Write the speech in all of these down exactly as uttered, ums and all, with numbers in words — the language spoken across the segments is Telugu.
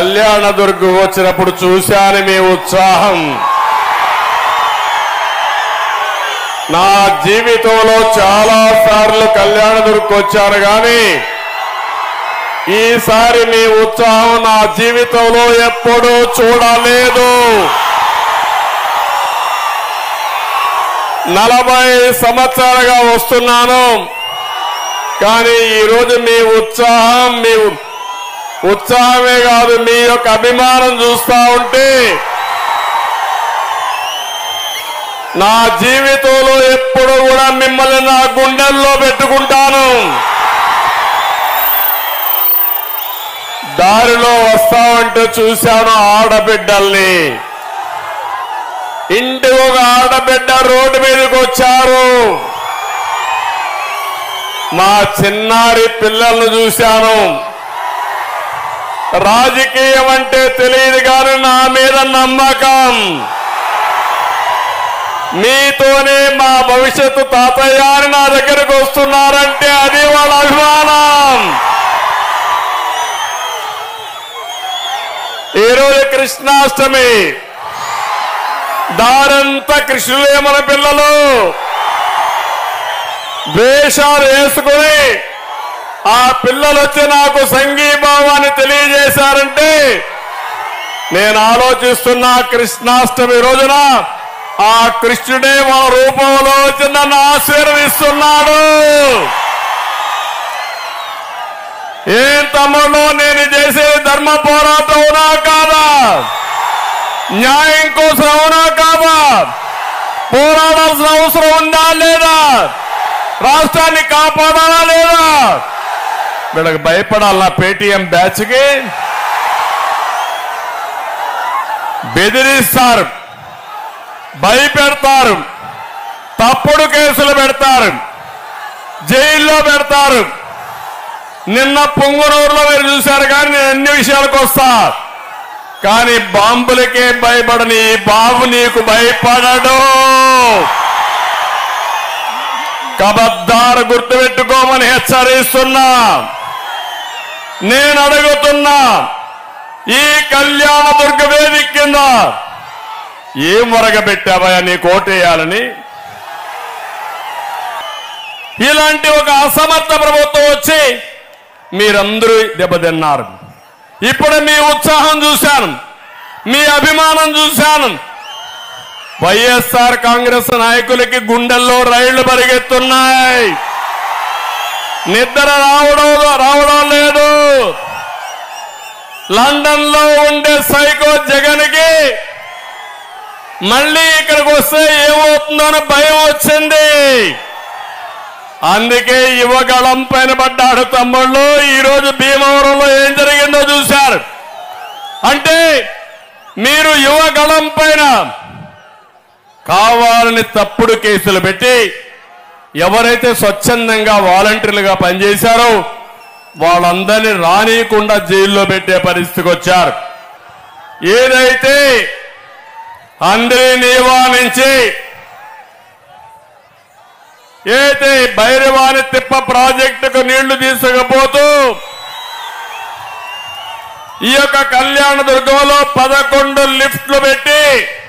కళ్యాణదుర్గం వచ్చినప్పుడు చూశాను మీ ఉత్సాహం. నా జీవితంలో చాలా సార్లు కళ్యాణదుర్గం వచ్చాను కానీ ఈసారి మీ ఉత్సాహం నా జీవితంలో ఎప్పుడూ చూడలేదు. నలభై సంవత్సరాలుగా వస్తున్నాను కానీ ఈరోజు మీ ఉత్సాహం మీ ఉత్సాహమే కాదు మీ యొక్క అభిమానం చూస్తా ఉంటే నా జీవితంలో ఎప్పుడు కూడా మిమ్మల్ని నా గుండెల్లో పెట్టుకుంటాను. దారిలో వస్తామంటే చూశాను ఆడబిడ్డల్ని. ఇంటి ఒక ఆడబిడ్డ రోడ్డు మీదకి వచ్చారు. మా చిన్నారి పిల్లల్ని చూశాను. రాజకీయం అంటే తెలియదు కానీ నా మీద నమ్మకం. మీతోనే మా భవిష్యత్తు తాతయ్య అని నా దగ్గరకు వస్తున్నారంటే అది వాళ్ళ అభిమానం. ఈరోజు కృష్ణాష్టమి, దారంతా కృష్ణులే మన పిల్లలు. వేషాలు వేసుకుని ఆ పిల్లలు వచ్చి నాకు సంఘీభావాన్ని తెలియజేశారంటే నేను ఆలోచిస్తున్నా కృష్ణాష్టమి రోజున ఆ కృష్ణుడే మన రూపంలో వచ్చి నన్ను ఆశీర్వదిస్తున్నాడు. ఏం తమ్ముడు నేను చేసే ధర్మ పోరాటం అవునా కాదా? న్యాయం కోసం అవునా కాదా? పోరాడాల్సిన అవసరం ఉందా లేదా? రాష్ట్రాన్ని కాపాడాలా లేదా? వీళ్ళకి భయపడాలా? పేటీఎం బ్యాచ్కి బెదిరిస్తారు, భయపెడతారు, తప్పుడు కేసులు పెడతారు, జైల్లో పెడతారు. నిన్న పొంగునూరులో మీరు చూశారు కానీ నేను అన్ని విషయాలకు వస్తా. కానీ బాంబులకే భయపడని ఈ బాబు నీకు భయపడడు. కబద్దారు గుర్తుపెట్టుకోమని హెచ్చరిస్తున్నా. నేను అడుగుతున్నా ఈ కళ్యాణదుర్గ వేదిక కింద ఏం మొరగబెట్టావా నీకు ఓటేయాలని? ఇలాంటి ఒక అసమర్థ ప్రభుత్వం వచ్చి మీరందరూ దెబ్బతిన్నారు. ఇప్పుడు మీ ఉత్సాహం చూశాను, మీ అభిమానం చూశాను. వైఎస్ఆర్ కాంగ్రెస్ నాయకులకి గుండెల్లో రైళ్లు పరిగెత్తున్నాయి. నిద్ర రావడం రావడం లేదు. లండన్ లో ఉండే సైకో జగన్ కి మళ్ళీ ఇక్కడికి వస్తే ఏమవుతుందో అని భయం వచ్చింది. అందుకే యువగళం పైన పడ్డాడు తమ్ముళ్ళు. ఈరోజు భీమవరంలో ఏం జరిగిందో చూశారు. అంటే మీరు యువగళం పైన కావాలని తప్పుడు కేసులు పెట్టి ఎవరైతే స్వచ్ఛందంగా వాలంటీర్లుగా పనిచేశారో వాళ్ళందరినీ రానియకుండా జైల్లో పెట్టే పరిస్థితికి వచ్చారు. ఏదైతే అందరి నీవా నుంచి ఏదైతే భైరవాణి తిప్ప ప్రాజెక్టుకు నీళ్లు తీసుకుపోతూ ఈ యొక్క కళ్యాణదుర్గంలో పదకొండు లిఫ్ట్లు పెట్టి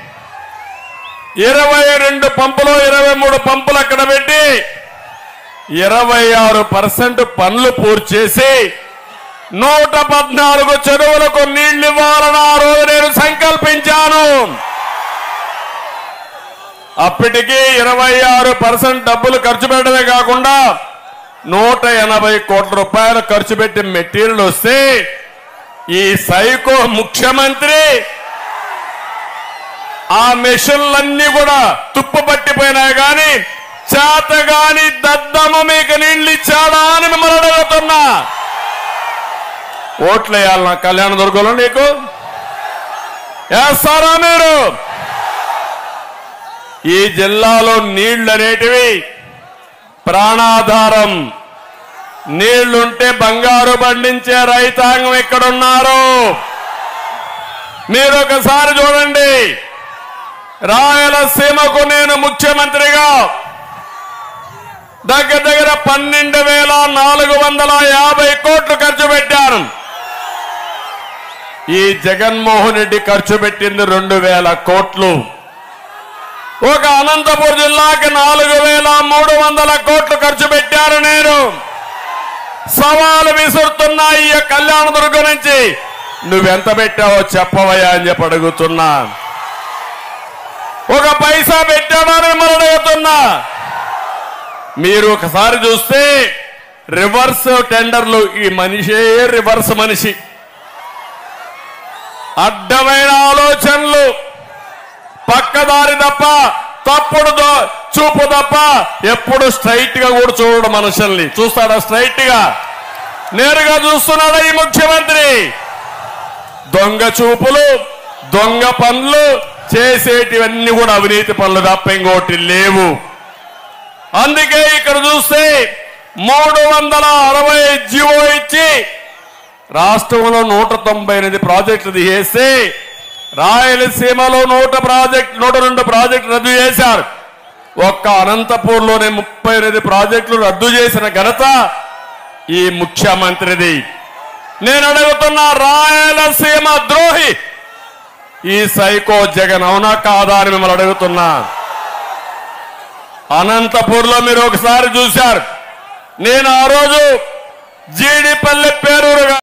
ఇరవై రెండు పంపులు ఇరవై మూడు పంపులు అక్కడ పెట్టి ఇరవై ఆరు పర్సెంట్ పనులు పూర్తి చేసి నూట పద్నాలుగు చెరువులకు నీళ్లు ఇవ్వాలని ఆ రోజు నేను సంకల్పించాను. అప్పటికి ఇరవై ఆరు పర్సెంట్ డబ్బులు ఖర్చు పెట్టడమే కాకుండా నూట ఎనభై కోట్ల రూపాయలు ఖర్చు పెట్టి మెటీరియల్ వస్తే ఈ సైకో ముఖ్యమంత్రి ఆ మెషిన్లన్నీ కూడా తుప్పు పట్టిపోయినాయి కానీ చేతగాని దద్దమ్మ మీకు నీళ్లు ఇచ్చాడా అని మిమ్మల్ని అడుగుతున్నా. ఓట్లు వేయాలి నా కళ్యాణదుర్గంలో నీకు వేస్తారా మీరు? ఈ జిల్లాలో నీళ్లు అనేటివి ప్రాణాధారం. నీళ్లుంటే బంగారు పండించే రైతాంగం ఎక్కడున్నారు? మీరు ఒకసారి చూడండి. రాయలసీమకు నేను ముఖ్యమంత్రిగా దగ్గర దగ్గర పన్నెండు వేల నాలుగు వందల యాభై కోట్లు ఖర్చు పెట్టాను. ఈ జగన్మోహన్ రెడ్డి ఖర్చు పెట్టింది రెండు వేల కోట్లు. ఒక అనంతపురం జిల్లాకి నాలుగు వేల మూడు వందల కోట్లు ఖర్చు పెట్టారు. నేను సవాలు విసురుతున్నా ఈ కళ్యాణదుర్గం నుంచి నువ్వెంత పెట్టావో చెప్పవయ్యా అని చెప్పి అడుగుతున్నా. ఒక పైసా పెట్టామని మిమ్మల్ని అడుగుతున్నా. మీరు ఒకసారి చూస్తే రివర్స్ టెండర్లు, ఈ మనిషే రివర్స్ మనిషి. అడ్డమైన ఆలోచనలు, పక్కదారి తప్ప, తప్పుడు చూపు తప్ప ఎప్పుడు స్ట్రైట్ గా కూడా చూడడు. మనుషుల్ని చూస్తాడా స్ట్రైట్ గా? నేరుగా చూస్తున్నాడా ఈ ముఖ్యమంత్రి? దొంగ చూపులు, దొంగ పనులు చేసేటివన్నీ కూడా అవినీతి పనులు తప్ప ఇంకోటి లేవు. అందుకే ఇక్కడ చూస్తే మూడు వందల అరవై జీవో ఇచ్చి రాష్ట్రంలో నూట తొంభై ఎనిమిది ప్రాజెక్టులు తీసేస్తే రాయలసీమలో నూట ప్రాజెక్టు నూట రెండు ప్రాజెక్టులు రద్దు చేశారు. ఒక్క అనంతపూర్లోనే ముప్పై ఎనిమిది ప్రాజెక్టులు రద్దు చేసిన ఘనత ఈ ముఖ్యమంత్రిది. నేను అడుగుతున్న రాయలసీమ ద్రోహి ఈ సైకో జగన్ అవునా కాదా అని మిమ్మల్ని అడుగుతున్నా. అనంతపూర్లో మీరు ఒకసారి చూశారు. నేను ఆ రోజు జీడిపల్లి పేరూరుగా